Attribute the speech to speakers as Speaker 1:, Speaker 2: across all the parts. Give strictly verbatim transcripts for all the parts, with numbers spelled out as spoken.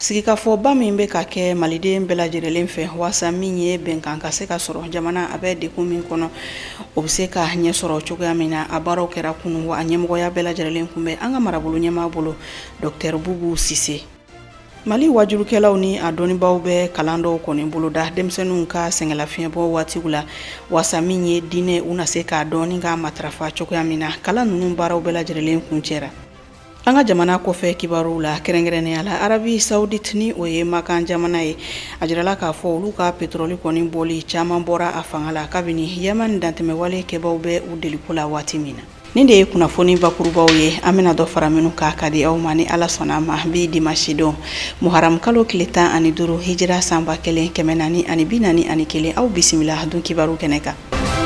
Speaker 1: Sigikafo ba min be ka kɛ maliden bɛɛ lajɛlen fɛ wasa min ye bɛnkan ka se ka sɔrɔ jamana a bɛ dekun min kɔnɔ o bɛ se ka ɲɛ sɔrɔ cogoya min na a baaraw kɛra kunun wa a ɲɛmɔgɔya bɛɛ lajɛlen kun bɛ an ka marabolo ɲɛmaa bolo Docteur Boubou Cissé. Mali wajurukɛlaw ni a dɔnnibaw bɛ kalan dɔw kɔni boloda denmisɛnninw ka sɛngɛlafiɲɛbɔ waatiw la wasa min ye diinɛ u na se k'a dɔn ni ka matarafa cogoya min na kalan ninnu baaraw bɛɛ lajɛlen kun cɛra. An ka jamana kɔfɛ kibaruw la kɛrɛnkɛrɛnnenya la Arabi Saoudite ni o ye makan jamana ye a jirala k'a fɔ olu ka pétrole kɔni bɔli caman bɔra a fanga la kabini Yemen dantɛmɛwale kɛbaw bɛ u deliko la waati min na. Nin de ye kunnafoni bakurubaw ye an bɛna dɔ fara minnu ka ka di aw ma ni Ala sɔnna ma bi dimanche don Muharam kalo tile tan ani duuru hijira san ba kelen kɛmɛ naani ani bi naani ani kelen aw bisimila dun kibaru kɛnɛ kan.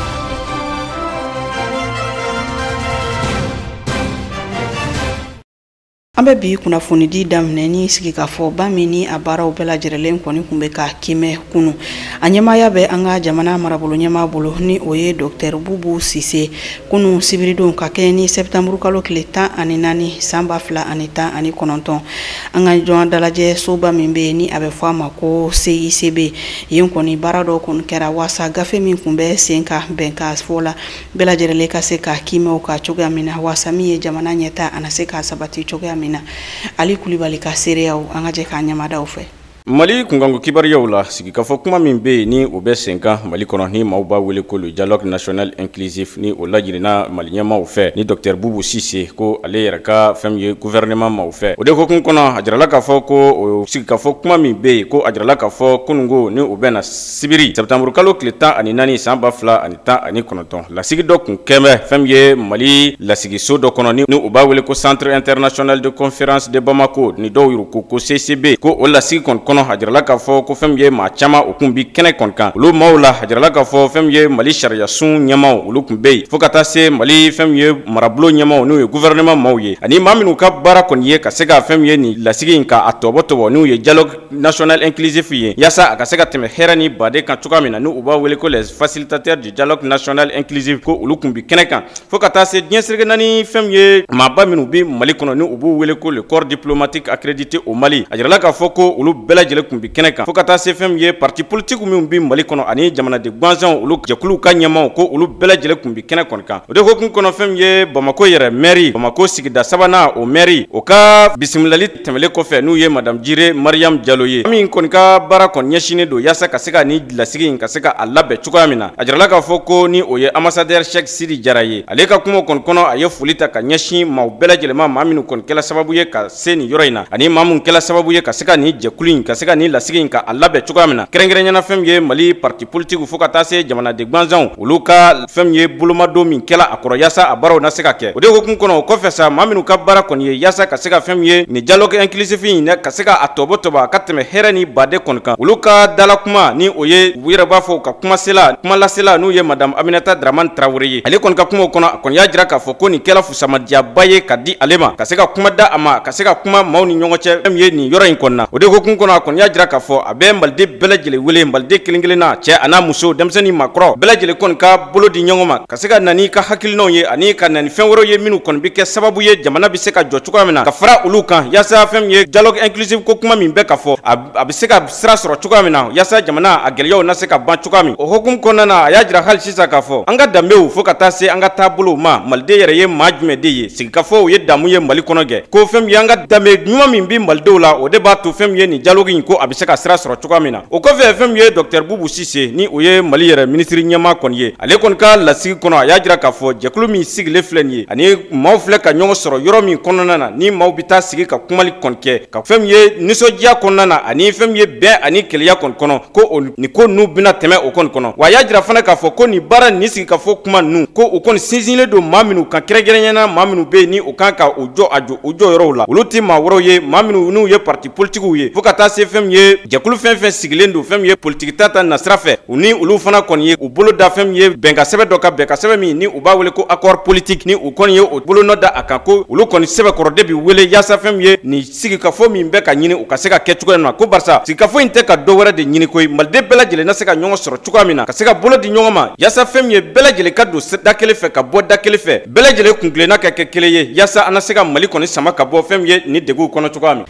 Speaker 1: An bɛ bi kunnafoni di daminɛ ni sigikafɔ ba min ni a baaraw bɛɛ lajɛlen kɔni kun bɛ ka kimɛ kunu a ɲɛmaaya bɛ an ka jamana marabolo ɲɛmaa bolo ni o ye Docteur Boubou Cissé kunu sibiridon ka kɛ ni septembre kalo tile tan ani naani san ba fila ani tan ani kɔnɔntɔn an ka jɔn dalajɛ soba min bɛ ni a bɛ fɔ a ma ko C I C B yen kɔni baara dɔw kɔni kɛra wasa gafe min kun bɛ sen ka bɛn ka fɔ la bɛɛ lajɛlen ka se ka kimɛw ka cogoya min na wasa min ye jamana ɲɛta ana se ka sabati cogoya min na Ali Kulibali ka sereyaw an ka jɛ ka ɲamadaw fɛ.
Speaker 2: Mali kungango kibariyaw la sigikafɔ kuma min bɛ ni o bɛ sen kan Mali kɔnɔ ni maaw b'a wele ko le dialogue national inclusif ni o lajirina Mali ɲɛmaaw fɛ ni Docteur Boubou Cissé ko ale yɛrɛ ka fɛn min ye gouvernement maaw fɛ o de hokumu kɔnɔ a jirala k'a fɔ ko o sigikafɔ kuma min bɛ ko a jirala k'a fɔ kunungo ni o bɛ na sibiri septembre kalo tile tan ani naani san ba fila ani tan ani kɔnɔntɔn lasigi dɔ kun kɛmɛ fɛn min ye Mali lasigiso dɔ kɔnɔ ni o b'a wele ko centre international de conférence de Bamako ni dɔw yɛrɛ ko ko C C B ko o lasigi kɔni kɔnɔ a jirala k'a fɔ ko fɛn min ye maa caman o kun bi kɛnɛ kɔni kan olu maaw la a jirala k'a fɔ fɛn min ye Mali sariya sun ɲɛmaaw olu kun bɛ yen fo ka taa se Mali fɛn min ye marabolo ɲɛmaaw n'o ye gouvernement maaw ye ani maa minnu ka baara kɔni ye ka se ka fɛn min ye nin lasigi in ka a tɔbɔ tɔbɔ n'u ye dialogue national inclusif ye yaasa a ka se ka tɛmɛ hɛrɛ ni baden kan cogoya min na n'u b'a wele ko les facilitateurs du dialogue national inclusif ko olu kun bi kɛnɛ kan fo ka taa se diɲɛ sirige naani fɛn min ye maaba minnu bi Mali kɔnɔ ni u b'u wele ko le corps diplomatique accrédité au Mali a jirala k'a fɔ ko olu bɛɛ lajɛlen kun bi kɛnɛ kan fo ka taa se fɛn min ye parti politique minnu bi Mali kɔnɔ ani jamanaden gansanw olu jɛkuluw ka ɲɛmaaw ko olu bɛɛ lajɛlen kun bi kɛnɛ kɔni kan o de hokumu kɔnɔ fɛn min ye Bamako yɛrɛ mairie Bamako sigida sabanan o mairie o ka bisimilali tɛmɛlen kɔfɛ n'u ye madame Jire Mariam Diallo ye min kɔni ka baara kɔni ɲɛsinen don yaasa ka se ka ni lasigi in ka se ka a labɛn cogoya min na a jirala k'a fɔ ko ni o ye ambassadeur Cheikh Sidi Jara ye ale ka kuma kɔni kɔnɔ a ye foli ta ka ɲɛsin maaw bɛɛ lajɛlen ma maa minnu kɔni kɛla sababu ye ka se nin yɔrɔ in na ani maa minnu kɛla sababu ye ka se ka ni jɛkulu in ka se ka ni lasigi in ka a labɛn cogoya min na kɛrɛnkɛrɛnɲɛna fɛn min ye Mali parti politique fo ka taa se jamanaden gansanw olu ka fɛn min ye bolomadon min kɛla a kɔrɔ yaasa a baaraw na se ka kɛ o de hokumu kɔnɔ o kɔfɛ sa maa minnu ka baara kɔni ye yaasa ka se ka fɛn min ye nin dialogue inclusif in ka se ka a tɔbɔ tɔbɔ a ka tɛmɛ hɛrɛ ni baden kɔni kan olu ka dala kuma ni o ye u yɛrɛ b'a fɔ ka kuma sela kuma lasela n'u ye madame Aminata Dramane Traoré ye ale kɔni ka kuma kɔnɔ a kɔni y'a jira k'a fɔ ko nin kɛla fusamadiyaba ye ka di ale ma ka se ka kuma da a ma ka se ka kuma maaw ni ɲɔgɔn cɛ fɛn min ye nin yɔrɔ in kɔnɔna o de hokumu kɔnɔ a kɔni y'a jira k'a fɔ a bɛ Maliden bɛɛ lajɛlen wele Maliden kelen kelen na cɛ a n'a muso denmisɛnnin maakɔrɔ bɛɛ lajɛlen kɔni ka bolo di ɲɔgɔn ma ka se ka na ni ka hakilinaw ye ani ka na ni fɛn wɛrɛw ye minnu kɔni bi kɛ sababu ye jamana bi se ka jɔ cogoya min na ka fara olu kan yaasa fɛn min ye dialogue inclusif ko kuma min bɛ ka fɔ a bɛ se ka sira sɔrɔ cogoya min na yaasa jamana a gɛlɛyaw na se ka ban cogoya min o hokumu kɔnɔna na a y'a jira hali sisan k'a fɔ an ka danbew fo ka taa se an ka taabolow ma Maliden yɛrɛ ye maa jumɛn de ye sigikafɔw ye damu ye Mali kɔnɔ kɛ ko fɛn min ye an ka danbe ɲuman min bi Malidenw la o de b'a to fɛn min ye nin dialogue in ko a bɛ se ka sira sɔrɔ cogoya min na o kɔfɛ fɛn min ye Docteur Boubou Cissé ni o ye Mali yɛrɛ ministre ɲɛmaa kɔni ye ale kɔni ka lasigi kɔnɔ a y'a jira k'a fɔ jɛkulu min sigilen filɛ nin ye ani maaw filɛ ka ɲɔgɔn sɔrɔ yɔrɔ min kɔnɔna na ni maaw bi taa sigi ka kumali kɔni kɛ ka fɛn min ye nisɔndiya kɔnɔna na ani fɛn min ye bɛn ani keleya kɔni kɔnɔ ko nin ko ninnu bɛna tɛmɛ o kɔni kɔnɔ wa a y'a jira fana k'a fɔ ko nin baara nin sigikafɔ kuma ninnu ko o kɔni sinsinlen don maa minnu kan kɛrɛnkɛrɛnɲɛna maa minnu bɛ yen ni o kan ka o jɔ a jɔ o jɔyɔrɔw la olu tɛ maa wɛrɛw ye maa minnu n'u ye parti politiquew ye fo ka taa se fɛn min ye jɛkulu fɛn fɛn sigilen don fɛn min ye politique ta ta nasira fɛ u ni olu fana kɔni ye u bolo da fɛn min ye bɛnka sɛbɛn dɔ ka bɛnka sɛbɛn min ni u b'a wele ko accord politique ni u kɔni ye o bolo nɔ da a kan ko olu kɔni sɛbɛnkɔrɔ de bi wele yaasa fɛn min ye nin sigikafɔ min bɛ ka ɲini u ka se ka kɛ cogoya min na ko barisa sigikafɔ in tɛ ka dɔ wɛrɛ de ɲini koyi Maliden bɛɛ lajɛlen na se ka ɲɔgɔn sɔrɔ cogoya min na ka se ka bolo di ɲɔgɔn ma yaasa fɛn min ye bɛɛ lajɛlen ka don da kelen fɛ ka bɔ da kelen fɛ bɛɛ lajɛlen kuntilenna ka kɛ kelen ye yaasa an na se ka Mali kɔni sama ka bɔ fɛn min ye ni deguw kɔnɔ cogoya min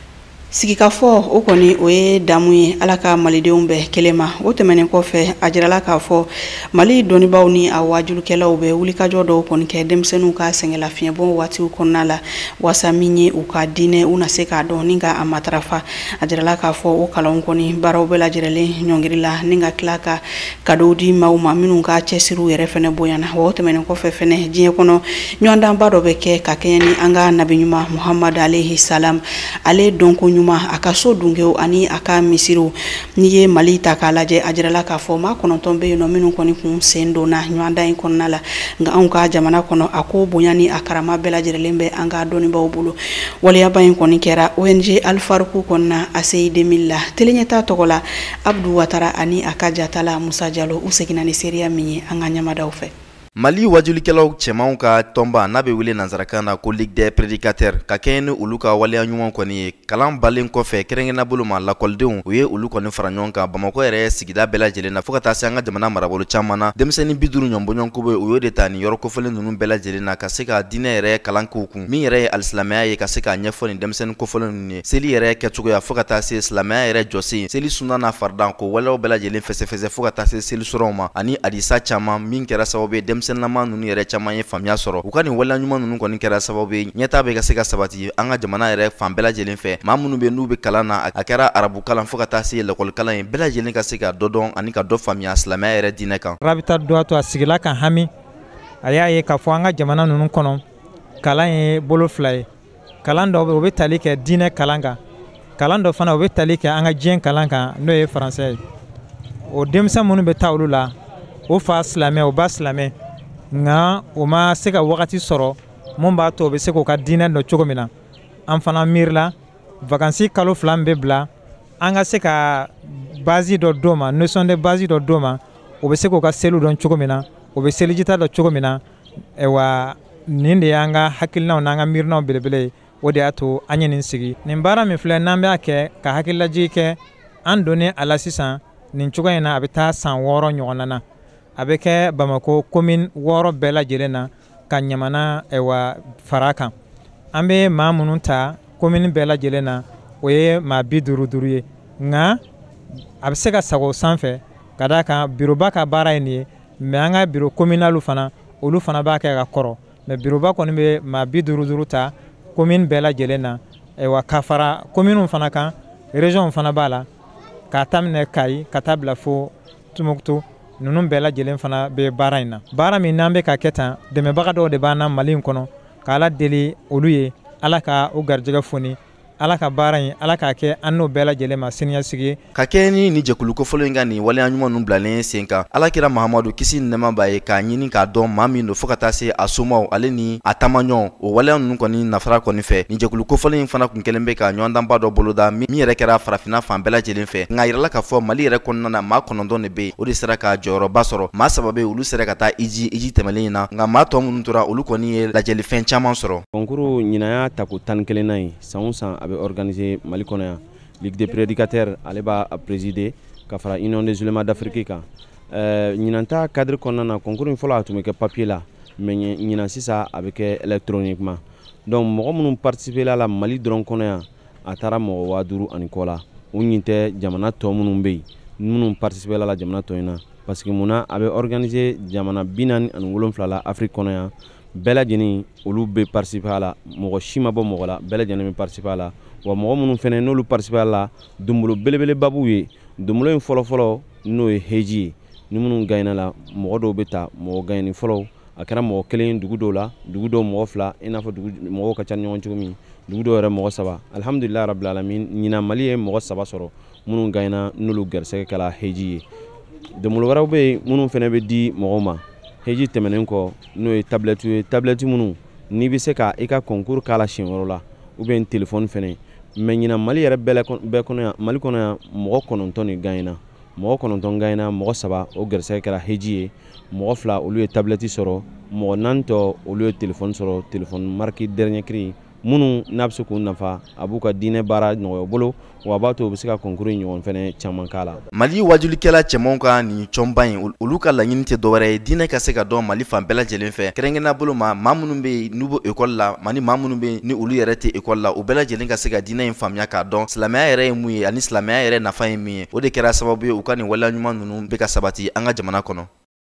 Speaker 1: Sigikafo o kɔni o ye damu ye Ala ka malidenw bɛɛ kelen ma. O tɛmɛnen kɔfɛ a jirala k'a fɔ Mali dɔnnibaaw ni a wajulukɛlaw bɛ wulikajɔ dɔw kɔni kɛ denmisɛnninw ka sɛngɛlafiɲɛbɔ waatiw kɔnɔna la wasa min ye u ka diinɛ u na se k'a dɔn ni ka a matarafa. A jirala k'a fɔ o kalanw kɔni baaraw bɛɛ lajɛlen ɲɔngiri la ni ka tila ka cadeau di maaw ma minnu ka cɛsiriw yɛrɛ fɛnɛ bonyana. O tɛmɛnen kɔfɛ fɛnɛ diɲɛ kɔnɔ ɲɔgɔndanba dɔ bɛ kɛ ka kɛɲɛ ni an ka nabi ɲuman Muhamad alayhi salam ale dɔnko ɲuman a ka so dunkew ani a ka misiriw. Ni ye Mali ta k'a lajɛ a jirala k'a fɔ maa kɔnɔntɔn bɛ yen nɔ minnu kɔni kun sen donna ɲɔgɔndan in kɔnɔna la nka anw ka jamana kɔnɔ a ko bonya ni a karama bɛɛ lajɛlen bɛ an ka dɔnnibaaw bolo. Waliyaba in kɔni kɛra O N G Alfarku kɔnɔna A C I deux mille la teleɲɛta tɔgɔ la Abdou Watara ani a ka jatala Musa Jalo u seginna ni seereya min ye an ka ɲɛmadaw fɛ.
Speaker 3: Mali wajulikɛlaw cɛmanw ka tɔnba n'a bɛ wele nanzarakan na ko Ligue des prédicateurs ka kɛɲɛ ni olu ka waleya ɲuman kɔni ye kalan balen kɔfɛ kɛrɛnkɛrɛnna bolo ma lakɔlidenw u ye olu kɔni fara ɲɔgɔn kan Bamakɔ yɛrɛ sigida bɛɛ lajɛlen na fo ka taa se an ka jamana marabolo caman na denmisɛnnin bi duuru ɲɔnbɔɲɔn ko bɛ u y'o de ta ni yɔrɔ kofɔlen ninnu bɛɛ lajɛlen na ka se ka diinɛ yɛrɛ kalan k'u kun min yɛrɛ ye alisilamɛya ye ka se k'a ɲɛfɔ ni denmisɛnnin kofɔlen ninnu ye seli yɛrɛ kɛcogoya fo ka taa se silamɛya yɛrɛ jɔsen seli sunna n'a faridan ko waleyaw bɛɛ lajɛlen fɛsɛfɛsɛ fo ka taa se seli sɔrɔw ma ani hadisa caman min kɛra sababu ye denmisɛnninlama ninnu yɛrɛ caman ye faamuya sɔrɔ u ka nin waleya ɲuman ninnu kɔni kɛra sababu ye ɲɛtaa bɛ ka se ka sabati an ka jamana yɛrɛ fan bɛɛ lajɛlen fɛ maa minnu bɛ n'u bɛ kalan na a kɛra arabu kalan fo ka taa se lakɔli kalan ye bɛɛ lajɛlen ka se ka dɔ dɔn ani ka dɔ faamuya silamɛya yɛrɛ diinɛ kan.
Speaker 4: Rabita dɔ to a sigila kan hami a y'a ye k'a fɔ an ka jamana ninnu kɔnɔ kalan ye bolo fila ye kalan dɔ o bɛ tali kɛ diinɛ kalan kan kalan dɔ fana o bɛ tali kɛ an ka diɲɛ kalan kan n'o ye faransɛ ye o denmisɛn minnu bɛ taa olu la o fa silamɛ o ba silamɛ nga o ma se ka wagati sɔrɔ mun b'a to o bɛ se k'o ka diinɛ dɔn cogo min na an fana miirila vacances kalo fila min bɛ bila an ka se ka base dɔ d'o ma notion de base dɔ d'o ma o bɛ se k'o ka seliw dɔn cogo min na o bɛ selijita dɔn cogo min na wa nin de y'an ka hakilinaw n'an ka miirinaw belebele ye o de y'a to an ye nin sigi nin baara min filɛ n'an b'a kɛ ka hakililajigi kɛ an donnen a la sisan nin cogo in na a bɛ taa san wɔɔrɔ ɲɔgɔnna na a bɛ kɛ Bamakɔ commune wɔɔrɔ bɛɛ lajɛlen na ka ɲamana wa fara kan an bɛ maa minnu ta commune bɛɛ lajɛlen na o ye maa bi duuru duuru ye nka a bɛ se ka sago sanfɛ ka d'a kan bureauba ka baara ye nin ye mais an ka bureau communal fana olu fana b'a kɛ ka kɔrɔ mais bureauba kɔni bɛ maa bi duuru duuru ta commune bɛɛ lajɛlen na wa ka fara commune fana kan région fana b'a la k'a daminɛ Kayi ka taa bila fo Tumukutu ninnu bɛɛ lajɛlen fana bɛ baara in na baara min n'an bɛ ka kɛ tan dɛmɛbaga dɔw de b'an na Mali in kɔnɔ k'Ala deli olu ye Ala ka o garijɛgɛ foni Ala ka baara in Ala k'a kɛ an n'o bɛɛ lajɛlen ma siniɲɛsigi ye ka
Speaker 3: kɛ ni ni jɛkulu kofɔlen in ka nin waleya ɲuman ninnu bilalen sen kan Alakira Mahamadu kisi ni nɛɛma b'a ye k'a ɲini k'a dɔn maa min don fo ka taa se a somaw ale ni a taamaɲɔgɔnw o waleya ninnu kɔni nafara kɔni fɛ nin jɛkulu kofɔlen in fana kun kɛlen bɛ ka ɲɔgɔndanba dɔ boloda min yɛrɛ kɛra farafinna fan bɛɛ lajɛlen fɛ nka yirala k'a fɔ Mali yɛrɛ kɔnɔna na maa kɔnɔntɔn de bɛ yen o de sera ka jɔyɔrɔba sɔrɔ maa saba bɛ yen olu sera ka taa iji iji tɛmɛlen in na nka maa tɔ minnu tora olu kɔni ye lajɛlifɛn caman sɔrɔ.
Speaker 2: Concours ɲinan y'a ta ko tan ni kelenna ye san o san a bɛ organiser Mali kɔnɔ yan Ligue des prédicateurs ale b'a présider ka fara Union des ulémas d'Afrique kan euh ɲinan ta cadre kɔnɔna na concours in fɔlɔ a tun bɛ kɛ papier la mais ɲinan sisan a bɛ kɛ électroniquement donc mɔgɔ minnu participer la Mali dɔrɔn kɔnɔ yan a taara mɔgɔ waa duuru ani kɔ la u ɲin tɛ jamana tɔ minnu bɛ yen minnu participer la jamana tɔ in na parce que munna a bɛ organiser jamana bi naani ani wolonwula la Afrique kɔnɔ yan bɛɛ lajɛlen olu bɛ participer a la mɔgɔ si ma bɔ mɔgɔ la bɛɛ lajɛlen bɛ participer a la wa mɔgɔ minnu fɛnɛ n'olu participer a la donbolo belebeleba b'u ye donbolo in fɔlɔfɔlɔ n'o ye heji ye ni minnu gagnera la mɔgɔ dɔw bɛ ta mɔgɔ gagné fɔlɔ a kɛra mɔgɔ kelen dugu dɔw la dugu dɔw mɔgɔ fila i n'a fɔ dugu mɔgɔw ka ca ɲɔgɔn cogo min dugu dɔw yɛrɛ mɔgɔ saba alhamdulilahi rabbil alamin ɲinan Mali ye mɔgɔ saba sɔrɔ minnu gagnera n'olu garisɛgɛ kɛla heji ye donbolo wɛrɛw bɛ yen minnu fɛnɛ bɛ di mɔgɔw ma heji tɛmɛnen kɔ n'o ye tablette ye tablette minnu n'i bɛ se ka i ka concours k'a la siɲɛ wɛrɛ la ou bien téléphone fɛnɛ mais ɲinan Mali yɛrɛ bɛɛ kɔnɔ yan Mali kɔnɔ yan mɔgɔ kɔnɔntɔn de gagnera mɔgɔ kɔnɔntɔn gagnera mɔgɔ saba o garisɛgɛ kɛra heji ye mɔgɔ fila olu ye tablette sɔrɔ mɔgɔ naani tɔ olu ye téléphone sɔrɔ téléphone marque dernier cri
Speaker 5: minnu n'a bɛ se k'u nafa a b'u ka diinɛ baara nɔgɔya bolo wa a b'a to u bɛ se ka concours ɲɔgɔn fɛnɛ caman k'a la.
Speaker 3: Mali wajulikɛla cɛmanw ka nin tɔnba in olu ka laɲini tɛ dɔwɛrɛ ye diinɛ ka se ka dɔn Mali fan bɛɛ lajɛlen fɛ kɛrɛnkɛrɛnnenya bolo ma maa minnu bɛ yen n'u bɛ école la ani maa minnu bɛ yen ni olu yɛrɛ tɛ école la u bɛɛ lajɛlen ka se ka diinɛ in faamuya k'a dɔn silamɛya yɛrɛ ye mun ye ani silamɛya yɛrɛ nafa ye min ye o de kɛra sababu ye u ka nin waleya ɲuman ninnu bɛ ka sabati an ka jamana kɔnɔ.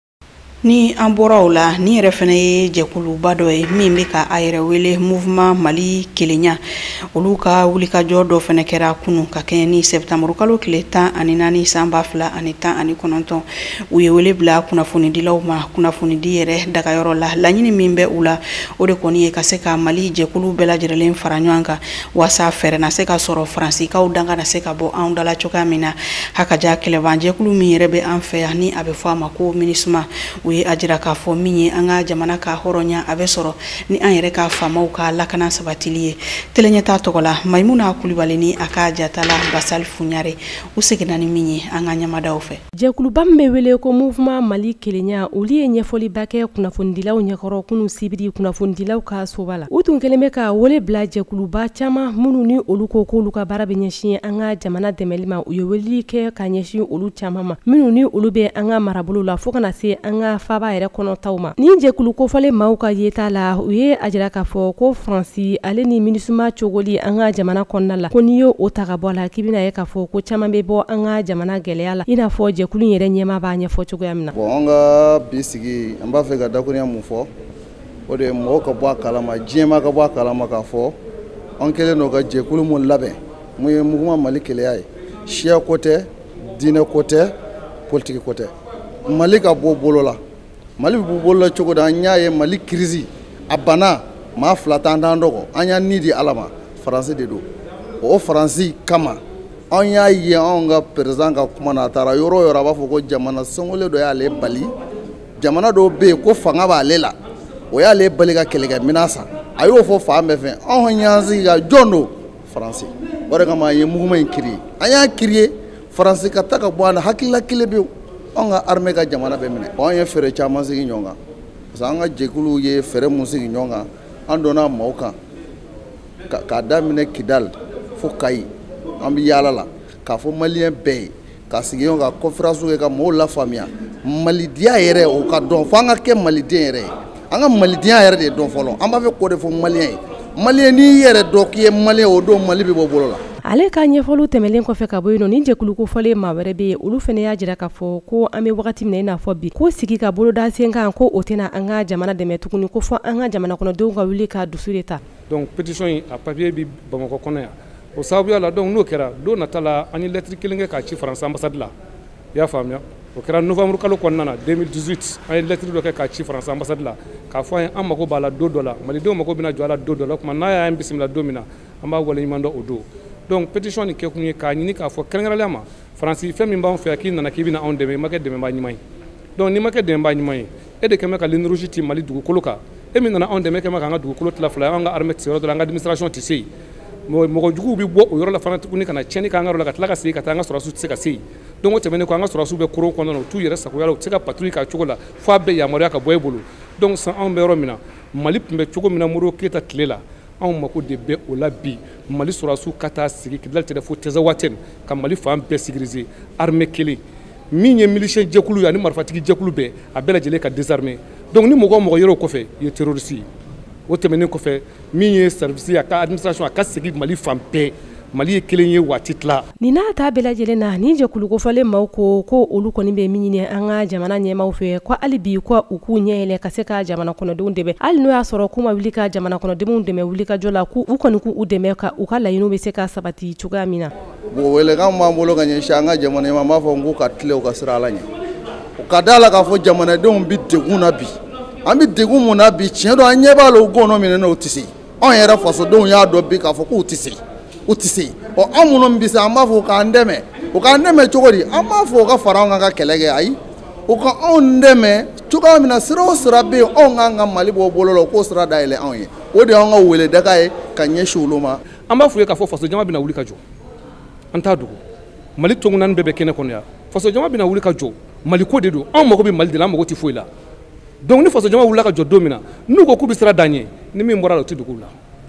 Speaker 1: Ni an bɔra o la ni yɛrɛ fɛnɛ ye jɛkuluba dɔ ye min bɛ ka a yɛrɛ wele mouvement Mali kelenya olu ka wulikajɔ dɔ fɛnɛ kɛra kunun ka kɛ ni septembre kalo tile tan ani naani san ba fila ani tan ani kɔnɔntɔn u ye wele bila kunnafonidilaw ma kunnafonidi yɛrɛ dagayɔrɔ la laɲini min bɛ u la o de kɔni ye ka se ka Mali jɛkulu bɛɛ lajɛlen fara ɲɔgɔn kan wasa fɛrɛ na se ka sɔrɔ Faransikaw danga na se ka bɔ anw dala cogoya min na hakaja kɛlɛban jɛkulu min yɛrɛ bɛ an fɛ yan ni a bɛ fɔ a ma ko MINUSMA u ye a jira k'a fɔ min ye an ka jamana ka hɔrɔnya a bɛ sɔrɔ ni an yɛrɛ ka faamaw ka lakana sabatili ye teleɲɛta tɔgɔ la Maimuna Kulibali ni a ka jatala Basal Fuɲare u seginna ni min ye an ka ɲɛmadaw fɛ.
Speaker 6: Jɛkuluba min bɛ wele ko mouvement Mali kelenya olu ye ɲɛfɔliba kɛ kunnafonidilaw ɲɛkɔrɔ kunu sibiri kunnafonidilaw ka soba la u tun kɛlen bɛ ka wele bila jɛkuluba caman minnu ni olu ko k'olu ka baara bɛ ɲɛsin an ka jamana dɛmɛli ma u ye weleli kɛ ka ɲɛsin olu caman ma minnu ni olu bɛ an ka marabolo la fo kana se an ka faba yɛrɛ kɔnɔtaw ma ni jɛkulu kofɔlen maaw ka yeta la u ye a jira k'a fɔ ko Faransi ale ni MINUSMA cogoli an ka jamana kɔnɔna la ko n'i y'o o ta ka bɔ la k'i bɛna ye k'a fɔ ko caman bɛ bɔ an ka jamana gɛlɛya la i n'a fɔ jɛkulu in yɛrɛ ɲɛmaa b'a ɲɛfɔ cogoya min na.
Speaker 7: Bon an ka bi sigi an b'a fɛ ka dakurunya mun fɔ o de ye mɔgɔw ka bɔ a kalama diɲɛma ka bɔ a kalama k'a fɔ an kɛlen don ka jɛkulu mun labɛn mun ye mouvement Mali kelenya ye siya ko tɛ diinɛ ko tɛ politique ko tɛ Mali ka bɔ bolo la Mali b'u bolo la cogo da an y'a ye Mali crise a bana maa fila t'an t'an dɔgɔ an y'a ni di Ala ma Faransi de don o Faransi kama an y'a ye anw ka président ka kuma na a taara yɔrɔ o yɔrɔ a b'a fɔ ko jamana sɔngɔlen dɔ y'ale bali jamana dɔw bɛ yen ko fanga b'ale la o y'ale bali ka kɛlɛkɛminɛn san a y'o fɔ fan bɛɛ fɛ anw y'an sigi ka jɔn don Faransi o de kama an ye mouvement in créer an y'a créer Faransi ka taa ka bɔ an na hakilila kelen bɛ an ka armée ka jamana bɛ minɛ an ye fɛɛrɛ caman sigi ɲɔgɔn kan parce que an ka jɛkuluw ye fɛɛrɛ mun sigi ɲɔgɔn kan an donna maaw kan k'a daminɛ Kidal fo Kayi an bɛ yaala la k'a fɔ maliyɛn bɛɛ ye ka sigi ɲɔgɔn kan conférence kɛ ka mɔgɔw lafaamuya malidenya yɛrɛ o ka dɔn fo an ka kɛ maliden yɛrɛ ye an ka malidenya yɛrɛ de dɔn fɔlɔ an b'a fɛ k'o de fɔ maliyɛn ye maliyɛn n'i yɛrɛ dɔn k'i ye maliyɛn o don Mali bɛ bɔ bolo la.
Speaker 6: Ale ka ɲɛfɔliw tɛmɛlen kɔfɛ ka bɔ yen nɔ ni jɛkulu kofɔlen maa wɛrɛ bɛ yen olu fana y'a jira k'a fɔ ko an bɛ wagati min na i n'a fɔ bi ko sigi ka boloda sen kan ko o tɛna an ka jamana dɛmɛ tuguni ko fɔ an ka jamana kɔnɔdenw ka wuli ka dusu de ta.
Speaker 8: Donc pétition in a papier bi Bamakɔ kɔnɔ yan o sababuya la donc n'o kɛra don nata la an ye lettre kelen kɛ k'a ci Faransi ambassade la i y'a faamuya o kɛra novembre kalo kɔnɔna na deux mille dix-huit an ye lettre dɔ kɛ k'a ci Faransi ambassade la k'a fɔ an ye an mago b'a la don dɔ la malidenw mago bɛna jɔ a la don dɔ la o tuma n'a y'an bisimila don min na an b'a waleɲuman dɔn o don. Donc pétition ni kɛ kun ye k'a ɲini k'a fɔ kɛrɛnkɛrɛnnenya ma Faransi fɛn min b'an fɛ yan k'i nana k'i bɛna anw dɛmɛ i ma kɛ dɛmɛbaa ɲuman ye donc n'i ma kɛ dɛmɛbaa ɲuman ye e de kɛn bɛ ka ligne rouge ci Mali dugukolo kan e min nana anw dɛmɛ kɛn bɛ k'an ka dugukolo tila fila an ka armée tɛ se yɔrɔ dɔ la an ka administration tɛ se yen mɔgɔ juguw bɛ bɔ o yɔrɔ la fana tuguni ka na tiɲɛni k'an ka yɔrɔ la ka tila ka segin ka taa an ka sɔrɔdasiw tɛ se ka se yen donc o tɛmɛnen kɔ an ka sɔrɔdasiw bɛ kurun kɔnɔna na u t'u yɛrɛ sagoya la u tɛ se ka patrouille k'a cogo la fo a bɛɛ yamaruya ka bɔ e bolo donc san anw bɛ yɔrɔ min na Mali tun bɛ cogo min na Modibo Keyita tile la anw mako de bɛ o la bi Mali sɔrɔdasiw ka taa sigi Kidali tɛ fo Tɛzawatɛni ka Mali fan bɛɛ sécuriser armée kelen min ye milicien jɛkulu ye ani marifatigi jɛkulu bɛɛ a bɛɛ lajɛlen ka désarmer donc ni mɔgɔ mɔgɔ yɛrɛ o kɔfɛ i ye terroriste ye o tɛmɛnen kɔfɛ min ye service a ka administration a ka segin Mali fan bɛɛ Mali ye kelen ye waati tila.
Speaker 6: Nin n'a ta bɛɛ lajɛlen na ni jɛkulu kofɔlen maaw ko ko olu kɔni bɛ min ɲini an ka jamana ɲɛmaaw fɛ ko hali bi ko u k'u ɲɛ yɛlɛ ka se ka jamana kɔnɔdenw dɛmɛ hali n'o y'a sɔrɔ k'u ma wuli ka jamana kɔnɔdenw dɛmɛ wuli ka jɔ la k'u kɔni k'u dɛmɛ ka u ka laɲiniw bɛ se ka sabati cogoya min na.
Speaker 7: Bon welekan b'an bolo ka ɲɛsin an ka jamana ɲɛmaa n b'a fɔ n k'u ka tile u ka sira Ala ɲɛ o ka d'a la k'a fɔ jamanadenw bɛ degun na bi an bɛ degun mun na bi tiɲɛ don an ɲɛ b'a la u gɔnɔ minɛ na u tɛ se anw yɛrɛ fasodenw y'a dɔn bi k'a fɔ k'u tɛ se u tɛ se ɔ an minnu bɛ se an b'a fɔ k'an dɛmɛ u k'an dɛmɛ cogo di an b'a fɔ u ka fara anw kan ka kɛlɛ kɛ ayi u ka anw dɛmɛ cogoya min na sira o sira bɛ yen anw kan ka Mali bɔ bolo la o k'o sira dayɛlɛ anw ye o de y'anw ka weledaga ye ka ɲɛsin olu ma.
Speaker 8: An b'a f'u ye k'a fɔ faso jama bɛna wuli ka jɔ an t'a dogo Mali tongu naani bɛɛ bɛ kɛnɛ kɔnɔ yan faso jama bɛna wuli ka jɔ Mali ko de don anw mago bɛ Mali de la an mago tɛ foyi la donc ni faso jama wulila ka jɔ don min na n'u ko k'u bɛ sira d'an ɲɛ ni min bɔra la o tɛ dogo u la.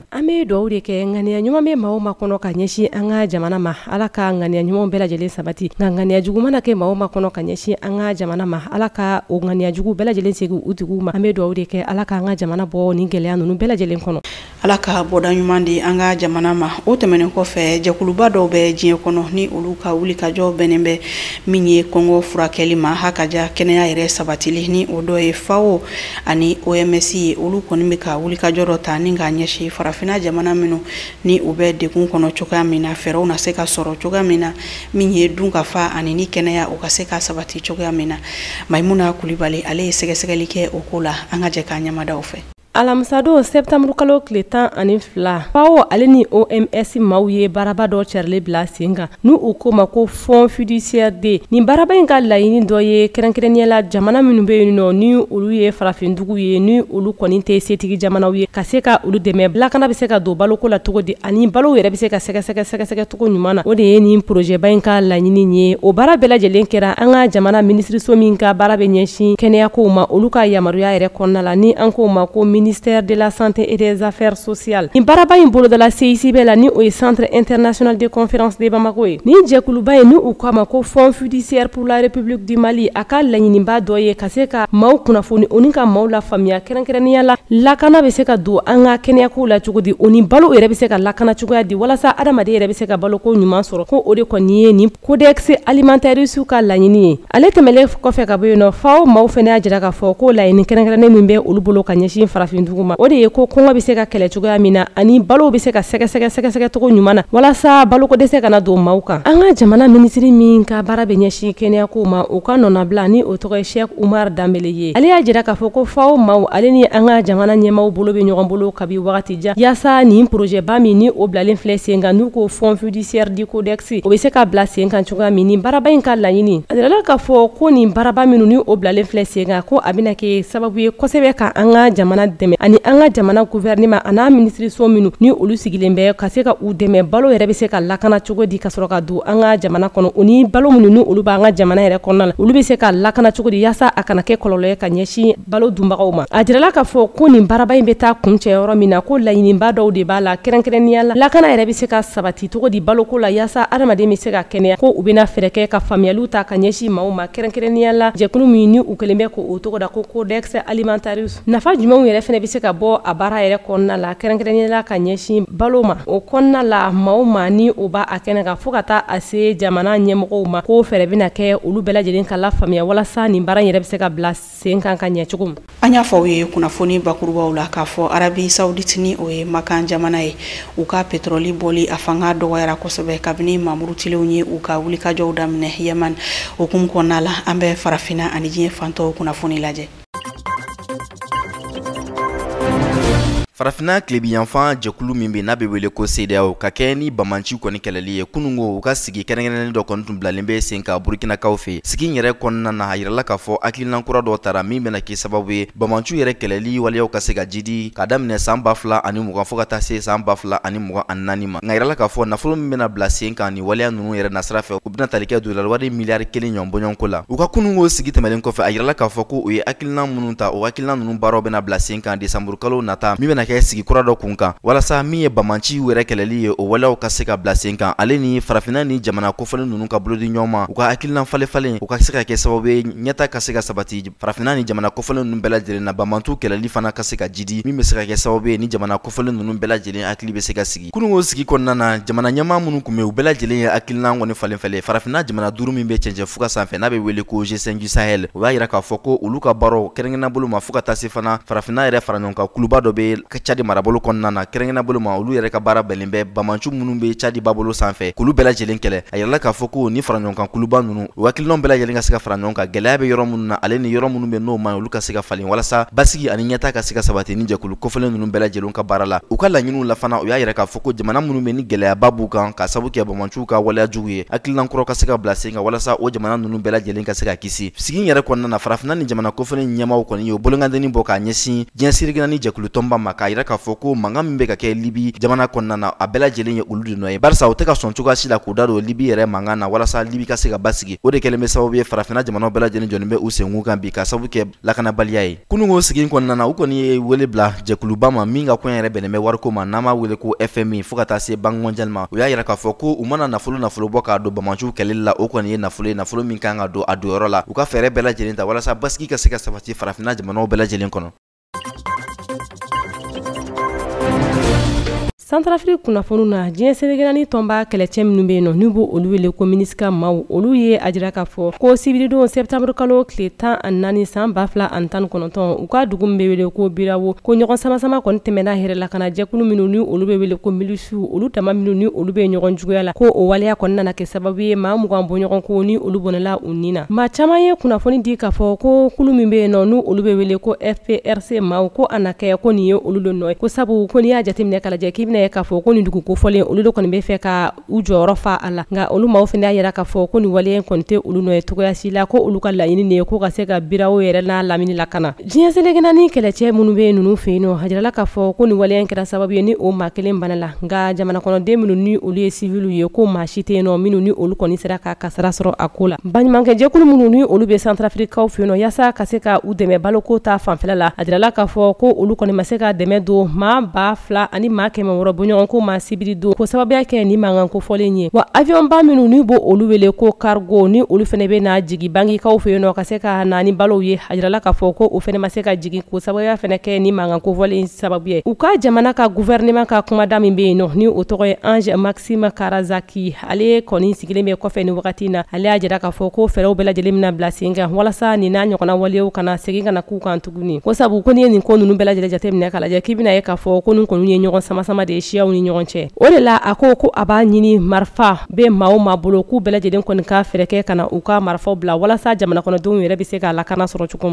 Speaker 6: an bɛ dugawu de kɛ ŋaniya ɲuman bɛ maa o maa kɔnɔ ka ɲɛsin an ka jamana ma ala ka ŋaniya ɲumanw bɛɛ lajɛlen sabati nka ŋaniya jugu mana kɛ maa o maa kɔnɔ ka ɲɛsin an ka jamana ma ala ka o ŋaniya jugu bɛɛ lajɛlen segin u tigiw ma an bɛ dugawu de kɛ ala ka an ka jamana bɔ ni gɛlɛya ninnu bɛɛ lajɛlen kɔnɔ
Speaker 1: ala ka bɔda ɲuman di an ka jamana ma o tɛmɛnen kɔfɛ jɛkuluba dɔw bɛ diɲɛ kɔnɔ ni olu ka wuli kajɔ bɛnnen bɛ min ye kɔngɔ furakɛli ma hakaja kɛnɛya yɛrɛ sabatili ni o dɔ ye FAO ani O M S ye olu kɔni bɛ ka wuli kajɔ dɔ ta ni ka ɲɛsin farafinna jamana minnu ni u bɛ degun kɔnɔ cogoya min na fɛɛrɛw na se ka sɔrɔ cogoya min na min ye dun ka fa ani ni kɛnɛya o ka se ka sabati cogoya min na Maimuna Kulibali ale ye sɛgɛsɛgɛli kɛ o ko la an ka jɛ k'a ɲɛmadaw fɛ.
Speaker 6: Alamisado septembre kalo tile tan ani fila FAO ale ni O M S maaw ye baaraba dɔ cɛrɛlen bila sen kan n'u u ko ma ko Fonds fiduciaire de nin baaraba in ka laɲini dɔ ye kɛrɛnkɛrɛnnenya la jamana minnu bɛ yen nɔ ni olu ye farafindugu ye ni olu kɔni tɛ setigi jamanaw ye ka se ka olu dɛmɛ lakana bɛ se ka don baloko la cogo di ani balo yɛrɛ bɛ se ka sɛgɛsɛgɛ sɛgɛsɛgɛ cogo ɲuman na o de ye nin projet ba in ka laɲini ye o baara bɛɛ lajɛlen kɛra an ka jamana minisiriso min ka baara bɛ ɲɛsin kɛnɛyakow ma olu ka yamaruya yɛrɛ kɔnɔna la ni an ko ma ko ministère de la santé et des affaires sociales. Ni baraba in bolo de la C I C B la ni o centre international de conférence de Bamako ye. Ni jɛkuluba ye ni u kama ko Fonds fiduciaire pour la République du Mali a ka laɲiniba dɔ ye ka se ka maaw kunnafoni o ni ka maaw la faamuya kɛrɛnkɛrɛnnenya la lakana bɛ se ka don an ka kɛnɛyakow la cogo di o ni balo yɛrɛ bɛ se ka lakana cogoya di walasa adamaden yɛrɛ bɛ se ka baloko ɲuman sɔrɔ ko o de kɔni ye ni codex alimentaire su ka laɲini ye. Ale tɛmɛlen kɔfɛ ka bɔ yen nɔ FAO maaw fɛnɛ y'a jira k'a fɔ ko laɲini kɛrɛnkɛrɛnnen min bɛ olu bolo ka ɲɛsin farafindugu ma o de ye ko kɔngɔ bɛ se ka kɛlɛ cogoya min na ani balo bɛ se ka sɛgɛsɛgɛ sɛgɛsɛgɛ cogo ɲuman na walasa baloko dɛsɛ kana don maaw kan an ka jamana minisiri min ka baara bɛ ɲɛsin kɛnɛyako ma o ka nɔnabila ni o tɔgɔ ye Sheikh Umar Dambele ye ale y'a jira k'a fɔ ko FAO maaw ale ni an ka jamana ɲɛmaaw bolo bɛ ɲɔgɔn bolo kabi wagati jan yaasa nin projet ba min ni o bilalen filɛ sen kan n'u ko Fonds fiduciaire du codex o bɛ se ka bila sen kan cogoya min nin baaraba in ka laɲini a jirala k'a fɔ ko nin baaraba minnu ni o bilalen filɛ sen kan ko a bɛna kɛ sababu ye kosɛbɛ ka an ka jamana dɛmɛ ani an ka jamana gouvernement ana ministeriso minnu ni olu sigilen bɛ ka se ka u dɛmɛ balo yɛrɛ bɛ se ka lakana cogo di ka sɔrɔ ka don an ka jamana kɔnɔ o ni balo minnu ni olu b'an ka jamana yɛrɛ kɔnɔna la olu bɛ se ka lakana cogo di yaasa a kana kɛ kɔlɔlɔ ye ka ɲɛsin balo dunbagaw ma a jirala k'a fɔ ko nin baaraba in bɛ taa kuncɛ yɔrɔ min na ko laɲiniba dɔw de b'a la kɛrɛnkɛrɛnnenya la lakana yɛrɛ bɛ se ka sabati cogo di baloko la yaasa adamaden bɛ se ka kɛnɛya ko u bɛna fɛɛrɛ kɛ ka faamuyaliw ta ka ɲɛsin maaw ma kɛrɛnkɛrɛnnenya la jɛkulu min ni u kelen bɛ ko o tɔgɔ da ko codex alimentaire nafa jumɛnw yɛrɛ fɛnɛ bɛ se ka bɔ a baara yɛrɛ kɔnɔna la kɛrɛnkɛrɛnnenya la ka ɲɛsin balo ma o kɔnɔna la maaw ma ni o b'a a kɛnɛ kan fo ka taa a se jamana ɲɛmɔgɔw ma ko fɛɛrɛ bɛna kɛ olu bɛɛ lajɛlen ka lafaamuya walasa nin baara yɛrɛ bɛ se ka bila sen kan ka ɲɛ cogo min
Speaker 1: an y'a fɔ aw ye kunnafoni bakurubaw la k'a fɔ Arabi Saoudite ni o ye Makan jamana ye u ka pétrole bɔli a fanga dɔgɔyara kosɛbɛ kabini Mamuru Tilew ye u ka wulikajɔw daminɛ Yemen hukumu kɔnɔna la an bɛ farafinna ani diɲɛ fantɔw kunnafoni lajɛ.
Speaker 3: Farafina kilebiyanfan jɛkulu min bɛ n'a bɛ wele ko C E D E A O ka kɛ ni Bamanci kɔni kɛlɛli ye kunungo u ka sigi kɛrɛnkɛrɛnnen dɔ kɔni tun bilalen bɛ sen ka Burkinakaw fɛ sigi in yɛrɛ kɔnɔna na a yirala k'a fɔ hakilina kura dɔ taara min bɛna kɛ sababu ye Bamanciw yɛrɛ kɛlɛli waleyaw ka se ka jidi ka daminɛ san ba fila ani mugan fo ka taa se san ba fila ani mugan ani naani ma nka yirala k'a fɔ nafolo min bɛna bila sen kan ni waleya ninnu yɛrɛ nasira fɛ u bɛna tali kɛ dolari wari miliyari kelen ɲɔgɔn bɔɲɔgɔnko la u ka kunungo sigi tɛmɛlen kɔfɛ a yirala k'a fɔ ko u ye hakilina minnu ta o hakilina ninnu baaraw bɛna bila sen kan desanburu kalo nata min bɛna kɛ sigi kura dɔ kun kan walasa min ye Bamanci yɛrɛ kɛlɛli ye o waleyaw ka se ka bila sen kan ale ni farafinna ni jamana kofɔlen ninnu ka bolo di ɲɔgɔn ma u ka hakilina falen falen u ka se ka kɛ sababu ye ɲɛta ka se ka sabati farafinna ni jamana kofɔlen ninnu bɛɛ lajɛlen na Bamantu kɛlɛli fana ka se ka jidi min bɛ se ka kɛ sababu ye ni jamana kofɔlen ninnu bɛɛ lajɛlen hakili bɛ se ka sigi kunungo sigi kɔnɔna na jamana ɲɛmaa minnu kun bɛ u bɛɛ lajɛlen ye hakilina kɔni falen falen farafinna jamana duuru min bɛ cɛncɛn fuga sanfɛ n'a bɛ wele ko G cinq Sahel o y'a yira k'a fɔ ko olu ka baaraw kɛrɛnkɛrɛnnen bolo ma fo ka taa se fana farafinna yɛrɛ fara ɲɔgɔn kan kuluba dɔ bɛ Cadi marabolo kɔnɔna na kɛrɛnkɛrɛnnen bolo ma olu yɛrɛ ka baara bɛnnen bɛ Bamanci minnu bɛ Cadi babolo sanfɛ k'olu bɛɛ lajɛlen kɛlɛ a yirala k'a fɔ ko ni fara ɲɔgɔn kan kuluba ninnu u hakilinaw bɛɛ lajɛlen ka se ka fara ɲɔgɔn kan gɛlɛya bɛ yɔrɔ minnu na ale ni yɔrɔ minnu bɛ n'o ma olu ka se ka falen walasa basigi ani ɲɛta ka se ka sabati ni jɛkulu kofɔlen ninnu bɛɛ lajɛlen ka baara la u ka laɲiniw la fana u y'a yira k'a fɔ ko jamana minnu bɛ ni gɛlɛyaba b'u kan ka sababu kɛ Bamanciw ka waleya jugu ye hakilina kɔrɔ ka se ka bila sen kan walasa o jamana ninnu bɛɛ lajɛlen ka se ka kisi sigi yɛrɛ kɔnɔna na farafinna ni jamana kofɔlen ɲɛmaaw kɔni ye o bolongandeni bɔ k'a ɲɛsin diɲɛ sirigana ni jɛkulu tɔnba ma k'a a yira k'a fɔ ko mankan min bɛ ka kɛ Libi jamana kɔnɔna na a bɛɛ lajɛlen ye olu de nɔ ye barisa u tɛ ka sɔn cogoya si la k'u da don Libi yɛrɛ mankan na walasa Libi ka se ka basigi o de kɛlen bɛ sababu ye farafinna jamanaw bɛɛ lajɛlen jɔnnen bɛ u senkun kan bi ka sababu kɛ lakanabaliya ye kunungo sigi kɔnɔna na u kɔni ye wele bila jɛkuluba ma min ka kɔn yɛrɛ bɛnnen bɛ wariko ma n'an b'a wele ko F M I fo ka taa se Banque mondiale ma u y'a yira k'a fɔ ko u mana nafolo nafolo bɔ k'a don bamaciw kɛlɛli la o kɔni ye nafolo ye nafolo min kan ka don a don yɔrɔ la u ka fɛɛrɛ bɛɛ lajɛlen ta walasa basigi ka se ka sabati farafinna jamanaw bɛɛ lajɛlen kɔnɔ.
Speaker 6: Centrafrique kunnafoniw na diɲɛ sɛnɛkɛlanin tɔnba kɛlɛcɛ minnu bɛ yen nɔ n'u b'o olu wele ko minisika maaw olu ye a jira k'a fɔ ko sibiridon septembre kalo tile tan ani naani san ba fila ani tan ni kɔnɔntɔn u ka dugu min bɛ wele ko birawo ko ɲɔgɔn samasama kɔni tɛmɛna hɛrɛ la ka na jɛkulu minnu ni olu bɛ wele ko milisiw olu dama minnu ni olu bɛ ɲɔgɔn juguya la ko o waleya kɔni nana kɛ sababu ye maa mugan bɔ ɲɔgɔn ko ni olu bɔnɛla u ni na maa caman ye kunnafoni di k'a fɔ ko kulu min bɛ yen nɔ n'u olu bɛ wele ko F P R C maaw ko a na kɛ ko nin ye olu de nɔ ye ko sabu ko n'i y'a jateminɛ k'a lajɛ k'i bɛna ye k'a fɔ ko nin dugu kofɔlen olu de kɔni bɛ fɛ ka u jɔyɔrɔ fa a la nka olu maaw fana y'a yira k'a fɔ ko nin waleya kɔni tɛ olu nɔ ye cogoya si la ko olu ka laɲini de ye ko ka se ka birawo yɛrɛ n'a lamini lakana diɲɛ sɛnɛkɛlanin kɛlɛcɛ minnu bɛ ninnu fɛ yen nɔ a jirala k'a fɔ ko nin waleya kɛra sababu ye ni o maa kelen bana la nka jamana kɔnɔden minnu ni olu ye sivilu ye ko maa si tɛ yen nɔ minnu ni olu kɔni sera ka kasara sɔrɔ a ko la baɲumankɛ jɛkulu minnu ni olu bɛ Centrafrikaw fɛ yen nɔ yaasa ka se ka u dɛmɛ baloko ta fanfɛla la a jirala k'a fɔ ko olu kɔni ma se ka dɛmɛ don maa ba fila ani maa kɛmɛ wɔɔrɔ bɔɲɔgɔn ko maa sibiri don ko sababuya kɛ ni mankan ko fɔlen ye wa avion ba minnu ni bo olu wele ko cargo ni olu fana bɛ na jigi bangikaw fɛ yen nɔ ka se ka na ni balow ye a jirala k'a fɔ ko o fana ma se ka jigi ko sababuya fana kɛ ni mankan ko fɔlen sababu ye u ka jamana ka gouvernement ka kumada min bɛ yen nɔ ni o tɔgɔ ye Ange Maxime Karazaki ale kɔni sigilen bɛ kɔfɛ ni wagati na ale y'a jira k'a fɔ ko fɛɛrɛw bɛɛ lajɛlen bɛna bila sen kan walasa nin n'a ɲɔgɔnna waleyaw kana segin kana k'u kan tuguni ko sabu ko n'i ye nin ko ninnu bɛɛ lajɛlen jateminɛ k'a lajɛ k'i bɛna ye k'a fɔ ko nin kɔni ye ɲɔgɔn samasama de ye siyaw ni ɲɔgɔn cɛ o de la a ko ko a b'a ɲini marifa bɛ maa o maa bolo k'u bɛɛ lajɛlen kɔni ka fɛɛrɛ kɛ ka na u ka marifaw bila walasa jamana kɔnɔdenw yɛrɛ bɛ se k'a lakana sɔrɔ cogo min.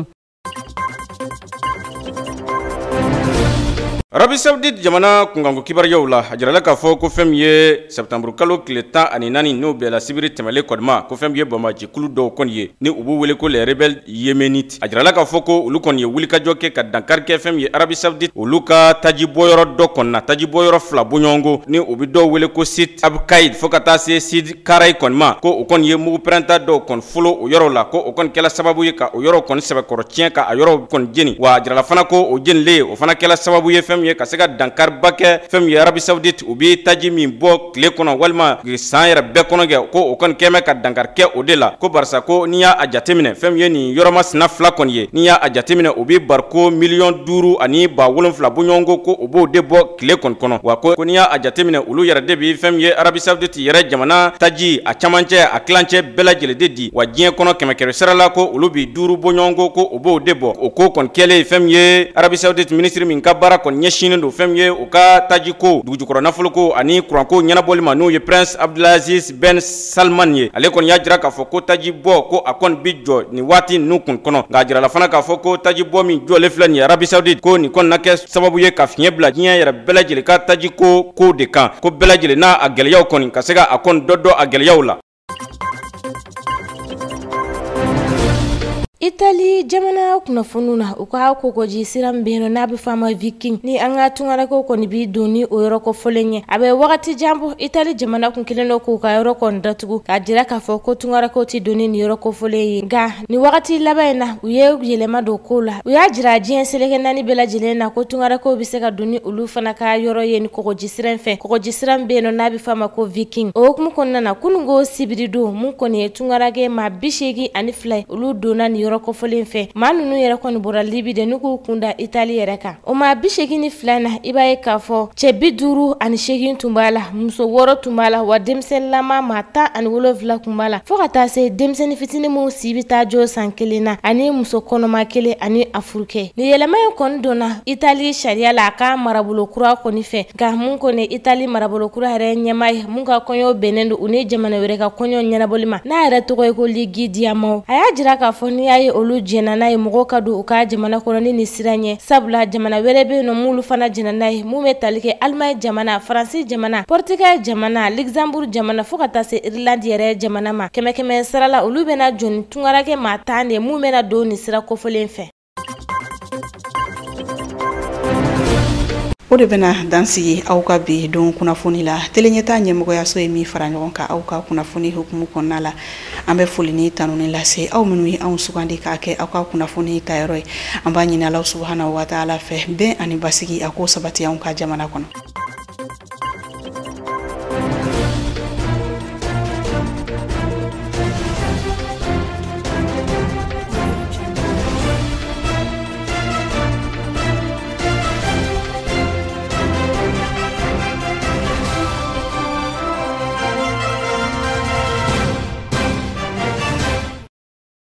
Speaker 2: Arabi Saoudite jamana kunkanko kibaruyaw la a jirala k'a fɔ ko fɛn min ye septembre kalo tile tan ani naani n'o bɛɛla sibiri tɛmɛlen kɔni ma ko fɛn min ye bamajɛkulu dɔw kɔni ye ni u b'u wele ko les rebelles yéménites a jirala k'a fɔ ko olu kɔni ye wulikajɔ kɛ ka dankari kɛ fɛn min ye Arabi Saoudite olu ka taji bɔyɔrɔ dɔ kɔni na taji bɔyɔrɔ fila bɔɲɔgɔnko ni u bɛ dɔw wele ko site Abkaïd fo ka taa se site Karaye kɔni ma ko o kɔni ye mugu pɛrɛnta dɔw kɔni fɔlɔ o yɔrɔ la ko o kɔni kɛla sababu ye ka o yɔrɔ kɔni sɛbɛkɔrɔ tiɲɛ ka a yɔrɔ kɔni jeni wa a jirala fana ko o jenilen o fana kɛla sababu ye fɛn min ye ka se ka dankari bakɛ fɛn min ye Arabi Saoudite u bɛ taji min bɔ tile kɔnɔ walima san yɛrɛ bɛɛ kɔnɔ kɛ ko o kɔni kɛmɛ ka dankari kɛ o de la ko barisa ko n'i y'a jateminɛ fɛn min ye nin yɔrɔmasina fila kɔni ye n'i y'a jateminɛ o bɛ bariko miliyɔn duuru ani ba wolonfila bɔɲɔgɔnko ko o b'o de bɔ tile kɔni kɔnɔ wa ko n'i y'a jateminɛ olu yɛrɛ de bɛ fɛn min ye Arabi Saoudite yɛrɛ jamana taji a camancɛ a kilancɛ bɛɛ lajɛlen de di wa diɲɛ kɔnɔ kɛmɛ kɛmɛ sara la ko olu bɛ duuru bɔɲɔgɔnko ko o b'o de bɔ o ko kɔni kɛlen fɛn min ye Arabi Saoudite ministre min ka baara kɔni ɲɛsinnen don fɛn min ye o ka taji ko dugujukɔrɔ nafolo ko ani kuranko ɲɛnabɔli ma n'o ye Prince Abdulaziz Ben Salman ye ale kɔni y'a jira k'a fɔ ko taji bɔ ko a kɔni bi jɔ nin waati ninnu kun kɔnɔ nka a jirala fana k'a fɔ ko taji bɔ min jɔlen filɛ nin ye Arabi Saoudite ko nin kɔni na kɛ sababu ye ka fiɲɛ bila diɲɛ yɛrɛ bɛɛ lajɛlen ka taji ko ko de kan ko bɛɛ lajɛlen n'a a gɛlɛyaw kɔni ka se ka a kɔni dɔ dɔ a gɛlɛyaw la.
Speaker 9: Italie jamana kunnafoniw na u ka kokoji sira min bɛ yen nɔ n'a bɛ fɔ a ma Viking ni an ka tungarako kɔni bɛ don ni o yɔrɔ kɔfɔlen ye a bɛ wagati jan bɔ Italie jamana kun kelen dɔ k'u ka yɔrɔ kɔni datugu k'a jira k'a fɔ ko tungarako tɛ don ni nin yɔrɔ kɔfɔlen ye nka nin wagati laban in na u ye yɛlɛma don kow la u y'a jira diɲɛ seleke naani bɛɛ lajɛlen na ko tungarako bɛ se ka don ni olu fana ka yɔrɔ ye ni kokoji sira in fɛ kokoji sira min bɛ yen nɔ n'a bɛ fɔ a ma ko Viking o hukumu kɔnɔna na kunungo sibiri don mun kɔni ye tungarake maa bi seegin ani fila ye olu donna nin yɔrɔ kɔfɔlen fɛ maa ninnu yɛrɛ kɔni bɔra Libi de n'u k'u kunda Italie yɛrɛ kan o maa bi seegin ni fila na i b'a ye k'a fɔ cɛ bi duuru ani seegin tun b'a la muso wɔɔrɔ tun b'a la wa denmisɛnnilama maa tan ani wolonfila tun b'a la fo ka taa se denmisɛnnin fitinin minnu si bɛ taa jɔ san kelen na ani muso kɔnɔma kelen ani a furukɛ nin yɛlɛma in kɔni donna Italie sariya la a ka marabolo kura kɔni fɛ nka mun kɔni Italie marabolo kura yɛrɛ ɲɛmaa ye mun ka kɔɲɔ bɛnnen don u ni jamana wɛrɛ ka kɔɲɔ ɲɛnabɔli ma n'a yɛrɛ tɔgɔ ye ko Ligi Diamo a y'a jira k'a fɔ n'i y'a ye olu jɛnna n'a ye mɔgɔw ka don u ka jamana kɔnɔ ni nin sira ɲɛ sabula jamana wɛrɛ bɛ yen nɔ m'olu fana jɛnna n'a ye mun bɛ tali kɛ Allemagne jamana Faransi jamana Portugal jamana Luxembourg jamana fo ka taa se Irlande yɛrɛ jamana ma kɛmɛ kɛmɛ sara la olu bɛna jɔ ni tungarakɛ maa tan de mun bɛna don nin sira kɔfɔlen fɛ.
Speaker 1: O de bena dansigi aw ka bi don kunnafoni la teleɲɛta ɲɛmɔgɔyaso ye min fara ɲɔgɔn kan aw ka kunnafoni hukumu kɔnɔna la an bɛ foli ni tanuni lase aw minnu ye anw sugandi k'a kɛ aw ka kunnafoni tayɔrɔ ye an b'a ɲini Alahu subahanahu wa taala fɛ bɛn ani basigi a ko sabati anw ka jamana kɔnɔ.